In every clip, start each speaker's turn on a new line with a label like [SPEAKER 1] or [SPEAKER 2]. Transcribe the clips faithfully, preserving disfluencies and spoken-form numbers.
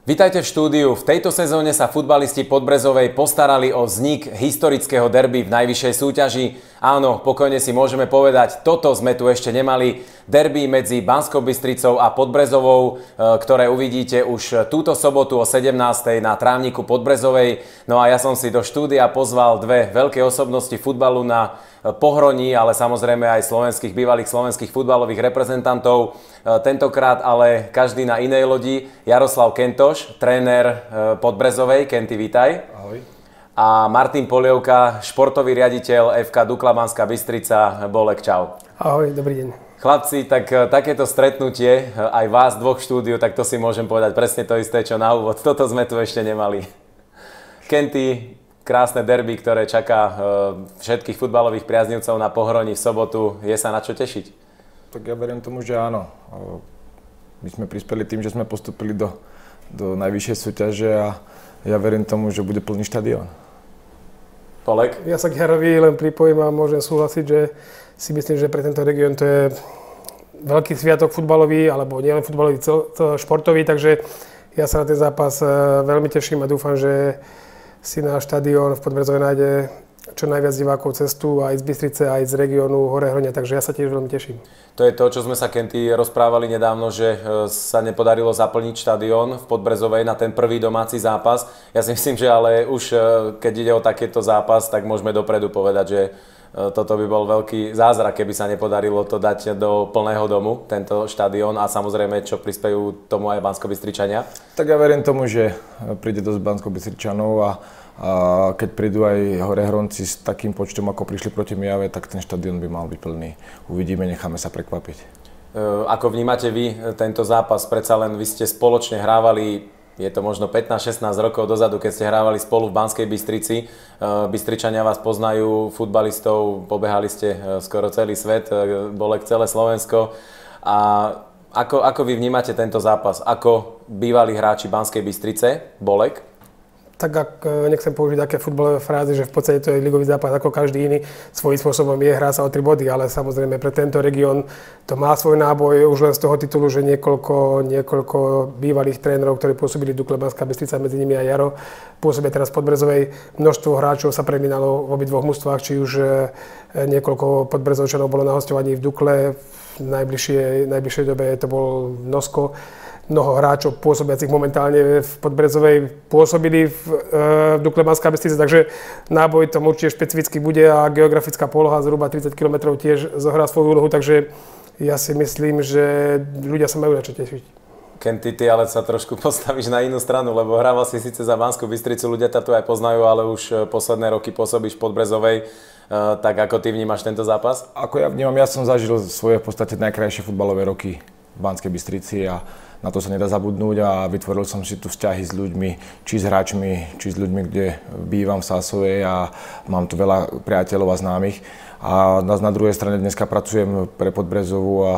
[SPEAKER 1] Vitajte v štúdiu. V tejto sezóne sa futbalisti Podbrezovej postarali o vznik historického derby v najvyššej súťaži. Áno, pokojne si môžeme povedať, toto sme tu ešte nemali. Derby medzi Banskou Bystricou a Podbrezovou, ktoré uvidíte už túto sobotu o sedemnástej na trávniku Podbrezovej. No a ja som si do štúdia pozval dve veľké osobnosti futbalu na pohroní, ale samozrejme aj slovenských, bývalých slovenských futbalových reprezentantov. Tentokrát ale každý na inej lodi. Jaroslav Kentoš, tréner Podbrezovej. Kenty, vítaj.
[SPEAKER 2] Ahoj.
[SPEAKER 1] A Martin Polievka, športový riaditeľ ef ká Dukla Banská Bystrica. Bolek, čau.
[SPEAKER 3] Ahoj, dobrý deň.
[SPEAKER 1] Chlapci, tak takéto stretnutie, aj vás dvoch v štúdiu, tak to si môžem povedať presne to isté, čo na úvod. Toto sme tu ešte nemali. Kenty, krásne derby, ktoré čaká všetkých futbalových priaznivcov na pohroní v sobotu. Je sa na čo tešiť?
[SPEAKER 2] Tak ja verím tomu, že áno. My sme prispeli tým, že sme postupili do, do najvyššej súťaže a ja verím tomu, že bude plný štadión.
[SPEAKER 1] Polek?
[SPEAKER 3] Ja sa k Jarovi len pripojím a môžem súhlasiť, že si myslím, že pre tento región to je veľký sviatok futbalový, alebo nielen futbalový, cel, športový, takže ja sa na ten zápas veľmi teším a dúfam, že si na štadión v Podbrezovej nájde čo najviac divákov cestu aj z Bystrice, aj z regiónu Hore-Hronia, takže ja sa tiež veľmi teším.
[SPEAKER 1] To je to, čo sme sa, Kenty, rozprávali nedávno, že sa nepodarilo zaplniť štadión v Podbrezovej na ten prvý domáci zápas. Ja si myslím, že ale už keď ide o takéto zápas, tak môžeme dopredu povedať, že toto by bol veľký zázrak, keby sa nepodarilo to dať do plného domu, tento štadión, a samozrejme, čo prispejú tomu aj Banskobystričania. Tak
[SPEAKER 2] ja verím tomu, že príde dosť Banskobystričanov a, a keď prídu aj Horehronci s takým počtom, ako prišli proti Mijave, tak ten štadión by mal byť plný. Uvidíme, necháme sa prekvapiť.
[SPEAKER 1] Ako vnímate vy tento zápas? Predsa len vy ste spoločne hrávali, je to možno pätnásť šestnásť rokov dozadu, keď ste hrávali spolu v Banskej Bystrici. Bystričania vás poznajú, futbalistov, pobehali ste skoro celý svet, Bolek celé Slovensko. A ako, ako vy vnímate tento zápas? Ako bývalí hráči Banskej Bystrice, Bolek?
[SPEAKER 3] Tak ak nechcem použiť také futbalové frázy, že v podstate to je ligový zápas ako každý iný, svojím spôsobom je, hrá sa o tri body, ale samozrejme pre tento región to má svoj náboj už len z toho titulu, že niekoľko, niekoľko bývalých trénerov, ktorí pôsobili v Dukle Banská Bystrica, medzi nimi aj Jaro, pôsobia teraz v Podbrezovej. Množstvo hráčov sa premienalo v obidvoch mužstvách, či už niekoľko podbrezovčanov bolo na hosťovaní v Dukle, v najbližšej, najbližšej dobe to bol Nosko. Mnoho hráčov pôsobiacich momentálne v Podbrezovej pôsobili v, v Dukle Banská Bystrica, takže náboj tam určite špecificky bude a geografická poloha zhruba tridsať kilometrov tiež zohrá svoju úlohu, takže ja si myslím, že ľudia sa majú na čo tešiť.
[SPEAKER 1] Kenty, ty ale sa trošku postavíš na inú stranu, lebo hrával si síce za Banskú Bystricu, ľudia ťa tu aj poznajú, ale už posledné roky pôsobíš v Podbrezovej. Uh, tak ako ty vnímaš tento zápas?
[SPEAKER 2] Ako ja vnímam, ja som zažil svoje v podstate najkrajšie futbalové roky v Banskej Bystrici a na to sa nedá zabudnúť a vytvoril som si tu vzťahy s ľuďmi, či s hráčmi, či s ľuďmi, kde bývam v Sásovej a mám tu veľa priateľov a známych. A na druhej strane dneska pracujem pre Podbrezovú a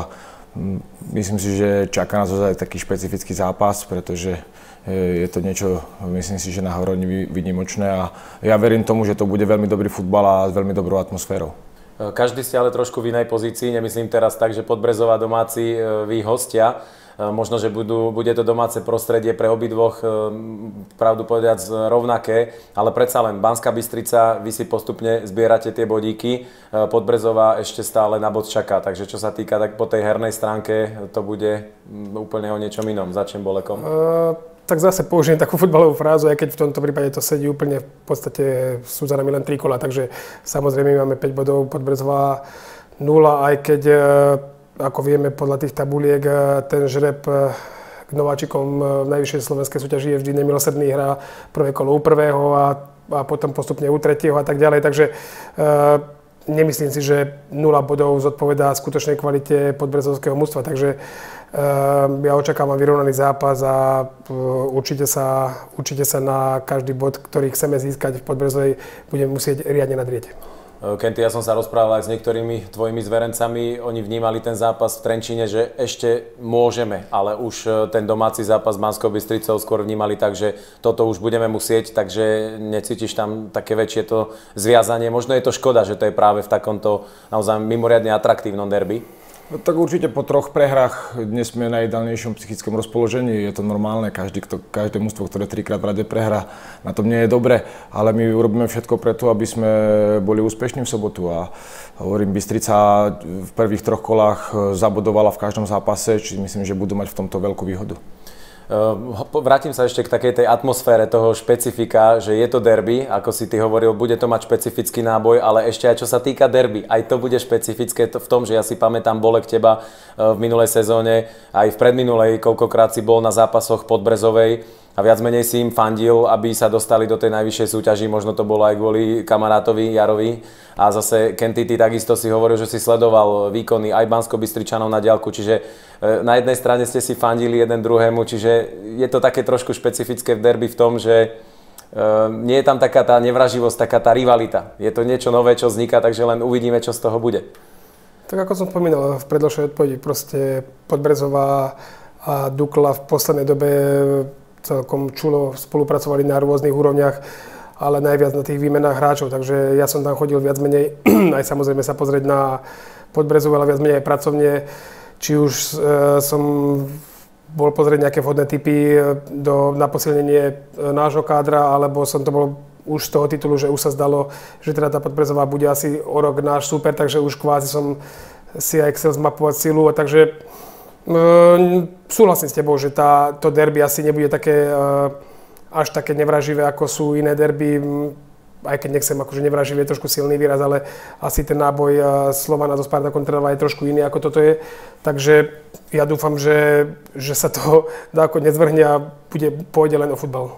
[SPEAKER 2] myslím si, že čaká nás ozaj taký špecifický zápas, pretože je to niečo, myslím si, že na Horoni výnimočné a ja verím tomu, že to bude veľmi dobrý futbal a s veľmi dobrou atmosférou.
[SPEAKER 1] Každý ste ale trošku v inej pozícii, nemyslím teraz tak, že Podbrezová domáci, vy hostia. Možno, že budú, bude to domáce prostredie pre obidvoch, pravdu povedať, rovnaké, ale predsa len Banská Bystrica, vy si postupne zbierate tie bodíky, Podbrezová ešte stále na bod čaká, takže čo sa týka, tak po tej hernej stránke to bude úplne o niečom inom. Začnem Bolekom.
[SPEAKER 3] Uh, tak zase použijem takú futbalovú frázu, aj keď v tomto prípade to sedí úplne, v podstate sú za nami len tri kola, takže samozrejme máme päť bodov, Podbrezová nula, aj keď ako vieme podľa tých tabuliek, ten žreb k nováčikom v najvyššej slovenskej súťaži je vždy nemilosrdný, hrá prvé kolo u prvého a, a potom postupne u tretieho a tak ďalej. Takže e, nemyslím si, že nula bodov zodpovedá skutočnej kvalite podbrezovského mužstva. Takže e, ja očakávam vyrovnaný zápas a e, určite, sa, určite sa na každý bod, ktorý chceme získať v Podbrezovej, budeme musieť riadne nadrieť.
[SPEAKER 1] Kenty, ja som sa rozprával aj s niektorými tvojimi zverencami, oni vnímali ten zápas v Trenčíne, že ešte môžeme, ale už ten domáci zápas s Banskou Bystricou skôr vnímali tak, že toto už budeme musieť, takže necítiš tam také väčšie to zviazanie. Možno je to škoda, že to je práve v takomto naozaj mimoriadne atraktívnom derby.
[SPEAKER 2] No, tak určite po troch prehrách dnes sme na ideálnejšom psychickom rozpoložení. Je to normálne, každý, kto, každé mužstvo, ktoré trikrát v rade prehrá, na tom nie je dobre, ale my urobíme všetko preto, aby sme boli úspešní v sobotu. A hovorím, Bystrica v prvých troch kolách zabodovala v každom zápase, čiže myslím, že budú mať v tomto veľkú výhodu.
[SPEAKER 1] Vrátim sa ešte k takej tej atmosfére toho špecifika, že je to derby, ako si ty hovoril, bude to mať špecifický náboj, ale ešte aj čo sa týka derby, aj to bude špecifické v tom, že ja si pamätám Bolek teba v minulej sezóne, aj v predminulej, koľkokrát si bol na zápasoch Podbrezovej a viac menej si im fandil, aby sa dostali do tej najvyššej súťaži, možno to bolo aj kvôli kamarátovi Jarovi. A zase Kenty, ty takisto si hovoril, že si sledoval výkony aj Banskobystričanov na diaľku, čiže na jednej strane ste si fandili jeden druhému, čiže je to také trošku špecifické v derby v tom, že nie je tam taká tá nevraživosť, taká tá rivalita. Je to niečo nové, čo vzniká, takže len uvidíme, čo z toho bude.
[SPEAKER 3] Tak ako som spomínal v predložšej odpovedi, proste Podbrezová a Dukla v poslednej dobe celkom čulo spolupracovali na rôznych úrovniach, ale najviac na tých výmenách hráčov, takže ja som tam chodil viac menej, aj samozrejme sa pozrieť na Podbrezovú, ale viac menej aj pracovne, či už e, som bol pozrieť nejaké vhodné tipy do, na posilnenie e, nášho kádra, alebo som to bol už z toho titulu, že už sa zdalo, že teda tá Podbrezová bude asi o rok náš super, takže už kvázi som si aj chcel zmapovať silu, a takže e, súhlasím s tebou, že tá, to derby asi nebude také e, až také nevraživé, ako sú iné derby, aj keď nechcem akože nevraživé, je trošku silný výraz, ale asi ten náboj Slovana zo Spartakom Trnava je trošku iný, ako toto je. Takže ja dúfam, že, že sa to dáko nezvrhne a bude, pôjde len o futbal.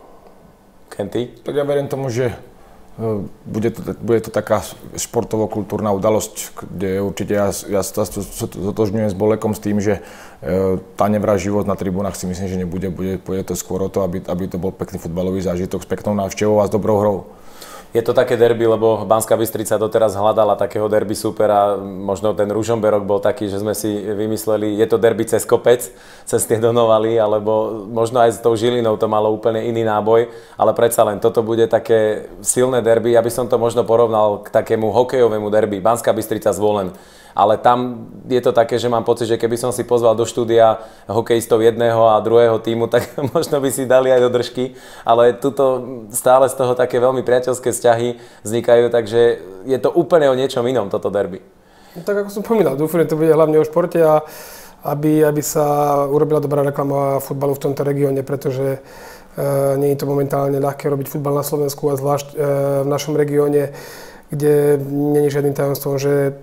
[SPEAKER 1] Kenty?
[SPEAKER 2] Tak ja verím tomu, že bude to, bude to taká športovo-kultúrna udalosť, kde určite ja, ja sa zotožňujem s Bolekom s tým, že tá nevraživosť na tribúnach si myslím, že nebude, bude, bude to skôr o to, aby, aby to bol pekný futbalový zážitok s peknou návštevou a s dobrou hrou. Je
[SPEAKER 1] to také derby, lebo Banská Bystrica doteraz hľadala takého derby supera, možno ten Ružomberok bol taký, že sme si vymysleli, je to derby cez kopec, cez tie Donovali, alebo možno aj s tou Žilinou to malo úplne iný náboj, ale predsa len toto bude také silné derby, ja by som to možno porovnal k takému hokejovému derby, Banská Bystrica Zvolen. Ale tam je to také, že mám pocit, že keby som si pozval do štúdia hokejistov jedného a druhého tímu, tak možno by si dali aj do držky. Ale tuto stále z toho také veľmi priateľské vzťahy vznikajú, takže je to úplne o niečom inom, toto derby.
[SPEAKER 3] No, tak ako som spomínal, dúfam, že to bude hlavne o športe a aby, aby sa urobila dobrá reklama futbalu v tomto regióne, pretože e, nie je to momentálne ľahké robiť futbal na Slovensku a zvlášť e, v našom regióne, kde nie je žiadnym tajomstvom, že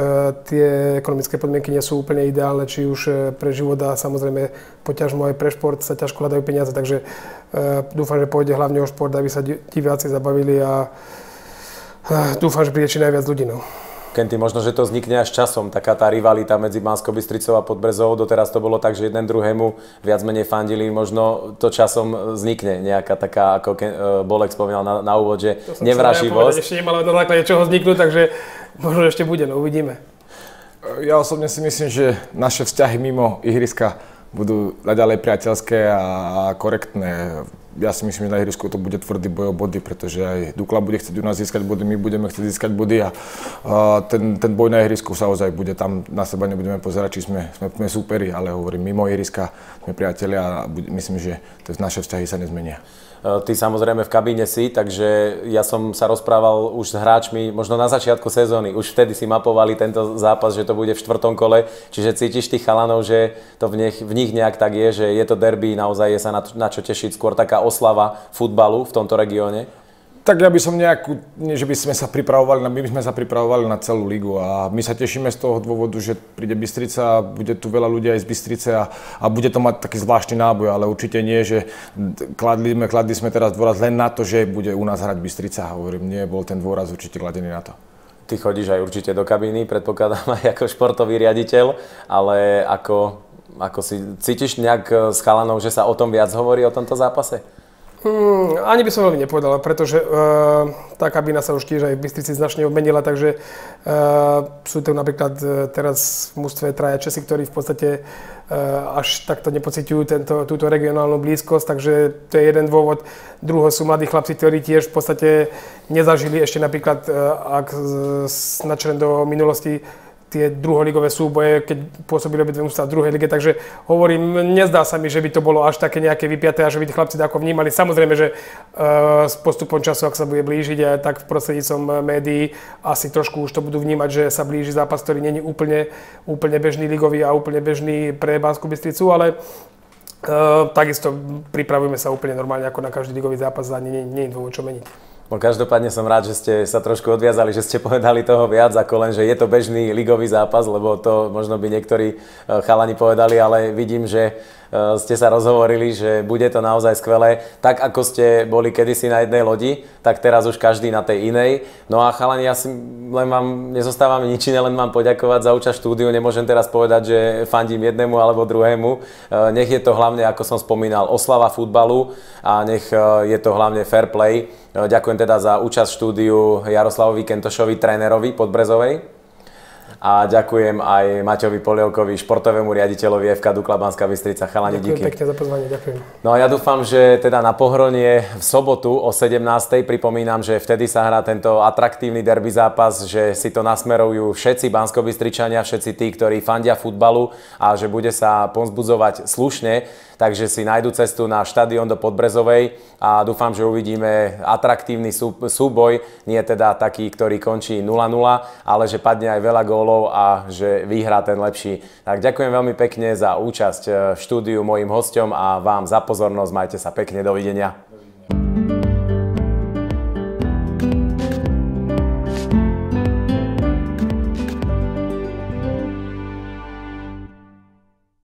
[SPEAKER 3] tie ekonomické podmienky nie sú úplne ideálne, či už pre život a samozrejme poťažmo aj pre šport sa ťažko hľadajú peniaze, takže dúfam, že pôjde hlavne o šport, aby sa diváci zabavili a dúfam, že príde či najviac ľudí. No.
[SPEAKER 1] Kenty, možno, že to vznikne až časom, taká tá rivalita medzi Banskou Bystricou a Podbrezovou. Doteraz to bolo tak, že jeden druhému viac menej fandili, možno to časom vznikne nejaká taká, ako Bolek spomínal na, na úvod, že nevraživosť.
[SPEAKER 3] Ešte nemalo na základe čoho vzniknúť, takže možno ešte bude, no uvidíme.
[SPEAKER 2] Ja osobne si myslím, že naše vzťahy mimo ihriska budú naďalej priateľské a korektné. Ja si myslím, že na ihrisku to bude tvrdý boj o body, pretože aj Dukla bude chcieť u nás získať body, my budeme chcieť získať body a, a ten, ten boj na ihrisku sa ozaj bude. Tam na seba nebudeme pozerať, či sme, sme, sme súperi, ale hovorím, mimo ihriska sme priatelia a myslím, že naše vzťahy sa nezmenia.
[SPEAKER 1] Ty samozrejme v kabíne si, takže ja som sa rozprával už s hráčmi možno na začiatku sezóny. Už vtedy si mapovali tento zápas, že to bude v štvrtom kole. Čiže cítiš tých chalanov, že to v nich, v nich nejak tak je, že je to derby, naozaj je sa na, na čo tešiť, skôr taká oslava futbalu v tomto regióne?
[SPEAKER 2] Tak ja by som nejakú, nie že by sme sa pripravovali, my by sme sa pripravovali na celú ligu a my sa tešíme z toho dôvodu, že príde Bystrica, bude tu veľa ľudí aj z Bystrice a, a bude to mať taký zvláštny náboj, ale určite nie, že kladli sme, kladli sme teraz dôraz len na to, že bude u nás hrať Bystrica, hovorím, nie, bol ten dôraz určite kladený na to.
[SPEAKER 1] Ty chodíš aj určite do kabíny, predpokladám aj ako športový riaditeľ, ale ako, ako si cítiš nejak s chalanou, že sa o tom viac hovorí, o tomto zápase?
[SPEAKER 3] Hmm, ani by som veľmi nepovedal, pretože uh, tá kabína sa už tiež aj v Bystrici značne obmenila, takže uh, sú tu napríklad uh, teraz v mužstve traja Česi, ktorí v podstate uh, až takto nepociťujú tento, túto regionálnu blízkosť, takže to je jeden dôvod. Druhý sú mladí chlapci, ktorí tiež v podstate nezažili ešte napríklad, uh, ak značené do minulosti, tie druholigové súboje, keď pôsobili obidve mužstvá v druhej lige, takže hovorím, nezdá sa mi, že by to bolo až také nejaké vypiaté a že by tí chlapci tako vnímali. Samozrejme, že uh, s postupom času, ak sa bude blížiť, tak v prostredníctvom médií asi trošku už to budú vnímať, že sa blíži zápas, ktorý nie je úplne, úplne bežný ligový a úplne bežný pre Banskú Bystricu, ale uh, takisto pripravujeme sa úplne normálne ako na každý ligový zápas a nie, nie, nie je dôvod čo meniť.
[SPEAKER 1] No, každopádne som rád, že ste sa trošku odviazali, že ste povedali toho viac ako len, že je to bežný ligový zápas, lebo to možno by niektorí chalani povedali, ale vidím, že ste sa rozhovorili, že bude to naozaj skvelé. Tak ako ste boli kedysi na jednej lodi, tak teraz už každý na tej inej. No a chalani, ja si len vám nezostávam nič iné, len vám poďakovať za účasť v štúdiu. Nemôžem teraz povedať, že fandím jednému alebo druhému. Nech je to hlavne, ako som spomínal, oslava futbalu a nech je to hlavne fair play. Ďakujem teda za účasť v štúdiu Jaroslavovi Kentošovi, trénerovi Podbrezovej. A ďakujem aj Maťovi Polievkovi, športovému riaditeľovi ef ká Dukla Banská Bystrica. Chalani, díky.
[SPEAKER 3] Ďakujem pekne za pozvanie, ďakujem.
[SPEAKER 1] No a ja dúfam, že teda na Pohronie v sobotu o sedemnástej, pripomínam, že vtedy sa hrá tento atraktívny derby zápas, že si to nasmerujú všetci Banskobystričania, všetci tí, ktorí fandia futbalu a že bude sa povzbudzovať slušne, takže si nájdu cestu na štadión do Podbrezovej a dúfam, že uvidíme atraktívny súboj, nie teda taký, ktorý končí nula nula, ale že padne aj veľa gólov a že vyhrá ten lepší. Tak ďakujem veľmi pekne za účasť v štúdiu mojim hosťom a vám za pozornosť. Majte sa pekne, dovidenia.